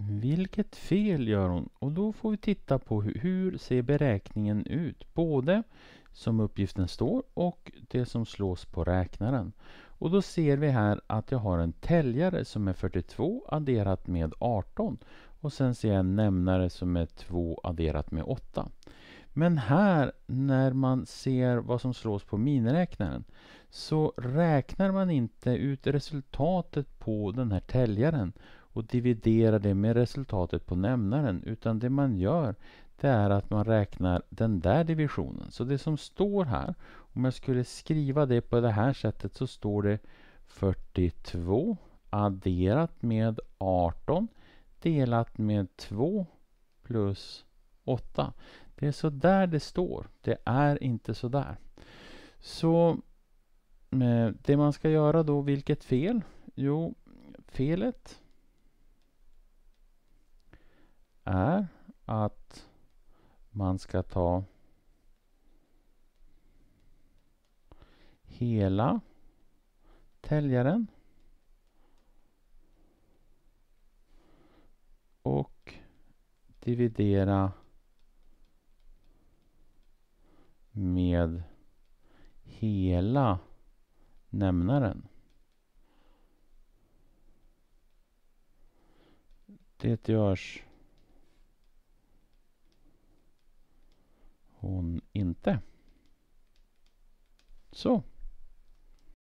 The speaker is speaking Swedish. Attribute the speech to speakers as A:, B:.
A: Vilket fel gör hon? Och då får vi titta på hur ser beräkningen ut. Både som uppgiften står och det som slås på räknaren. Och då ser vi här att jag har en täljare som är 42 adderat med 18. Och sen ser jag en nämnare som är 2 adderat med 8. Men här när man ser vad som slås på miniräknaren så räknar man inte ut resultatet på den här täljaren och dividerar det med resultatet på nämnaren, utan det man gör det är att man räknar den där divisionen. Så det som står här, om jag skulle skriva det på det här sättet, så står det 42 adderat med 18 delat med 2 plus 8. Det är så där det står. Det är inte så där. Så det man ska göra då, vilket fel? Jo, felet är att man ska ta hela täljaren och dividera med hela nämnaren. Det görs hon inte. Så.